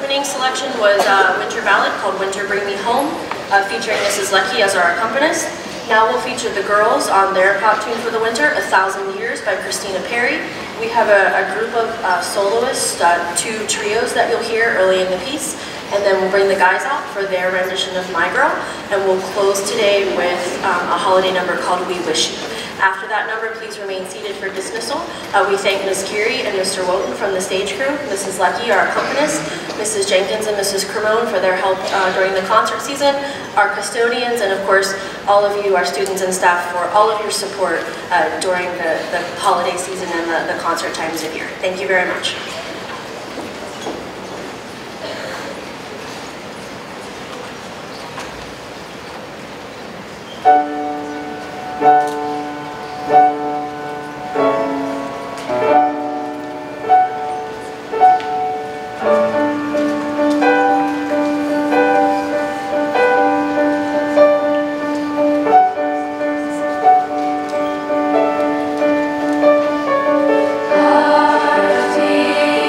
opening selection was a winter ballad called Winter Bring Me Home, featuring Mrs. Leckie as our accompanist. Now we'll feature the girls on their pop tune for the winter, 1,000 Years by Christina Perri. We have a group of soloists, 2 trios that you'll hear early in the piece, and then we'll bring the guys out for their rendition of My Girl, and we'll close today with a holiday number called We Wish You. After that number, please remain seated for dismissal. We thank Ms. Geary and Mr. Wotan from the stage crew, Mrs. Leckie, our accompanist, Mrs. Jenkins and Mrs. Cremone for their help during the concert season, our custodians, and of course, all of you, our students and staff, for all of your support during the holiday season and the concert times of year. Thank you very much. Dear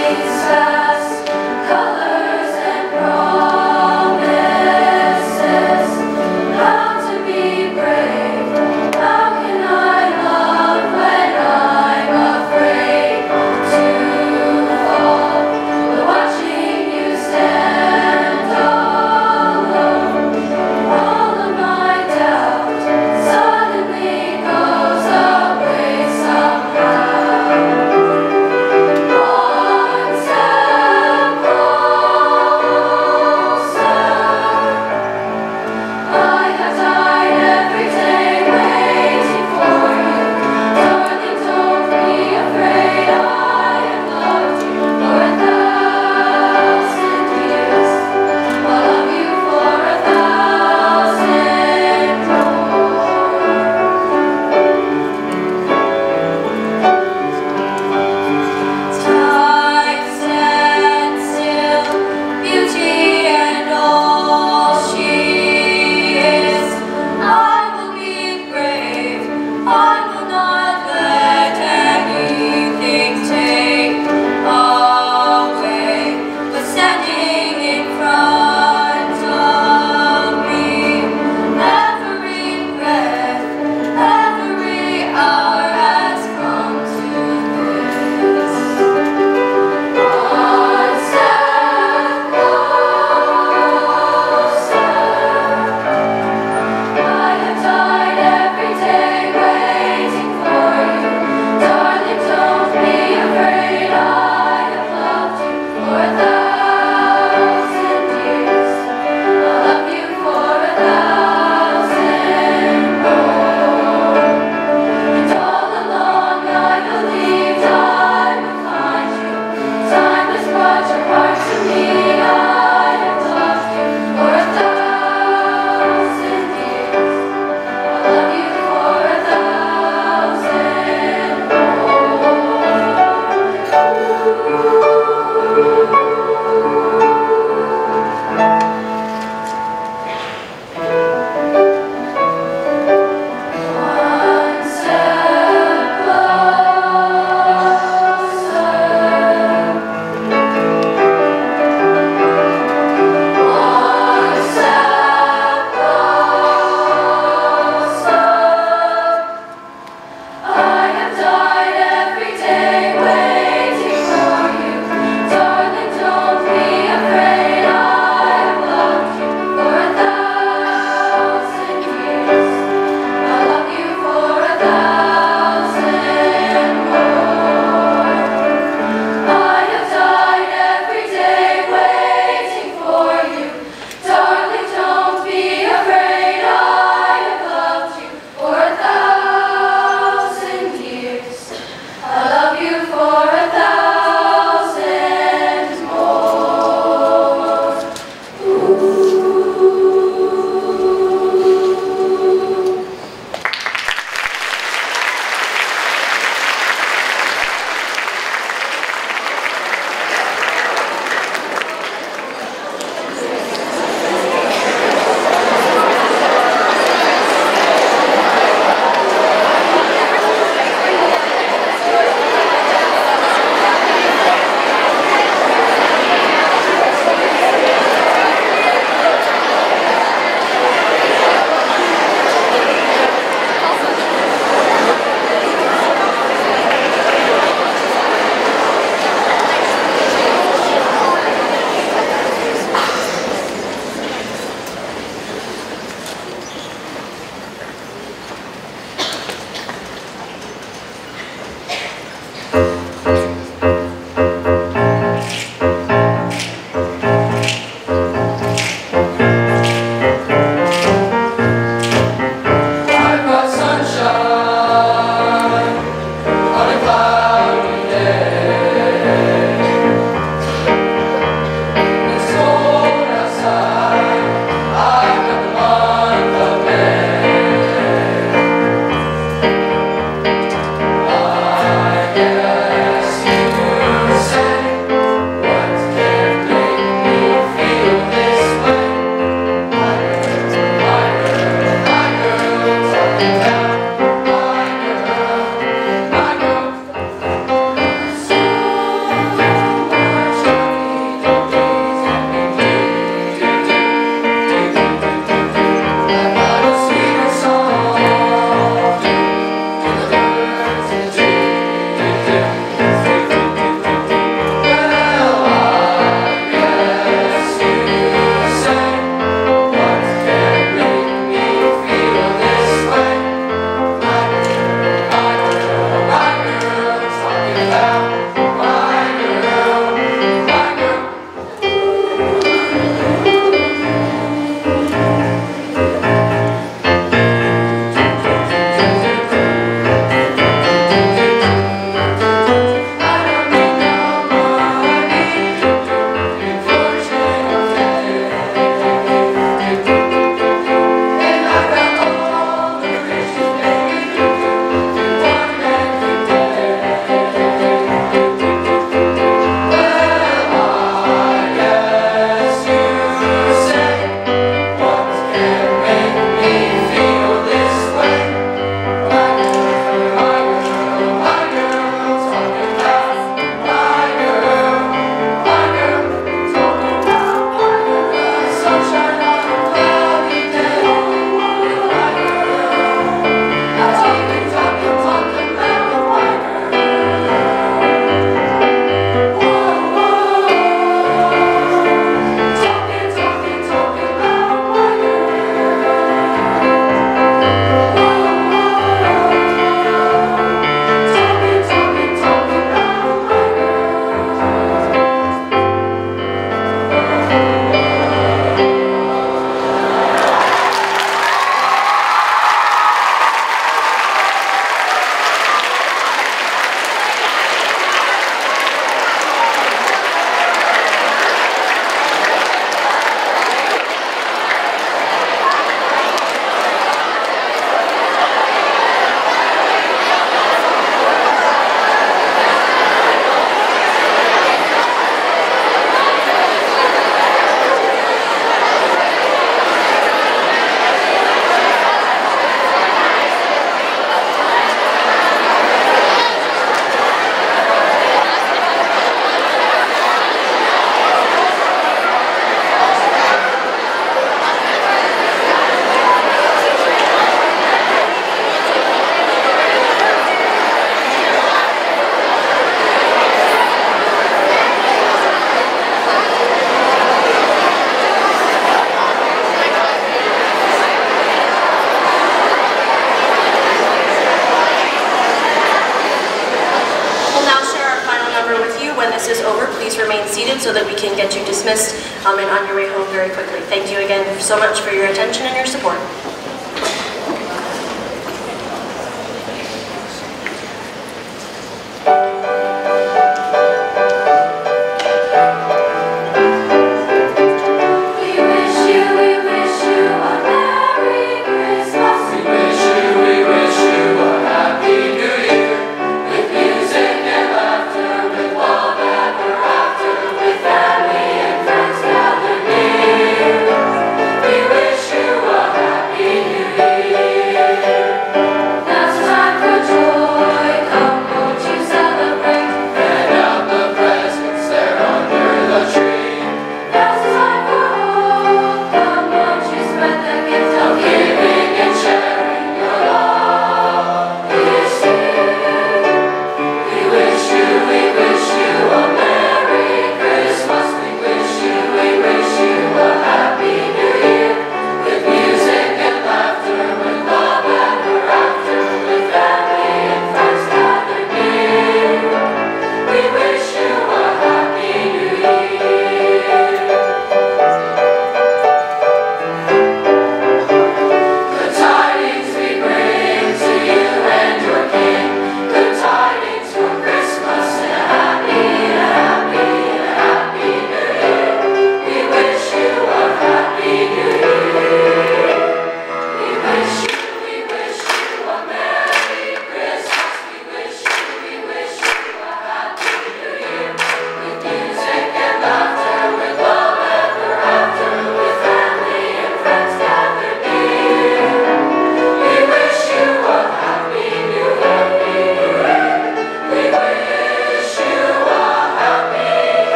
when this is over, please remain seated so that we can get you dismissed and on your way home very quickly. Thank you again so much for your attention and your support.